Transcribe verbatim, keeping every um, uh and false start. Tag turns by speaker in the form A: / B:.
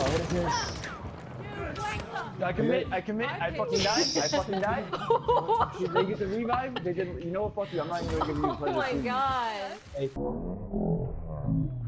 A: what is this? I commit, I commit, I fucking died, I fucking died. Did they get the revive? They didn't, you know what, fuck you, I'm not even gonna give you the pleasure.
B: Oh my god.
A: Hey.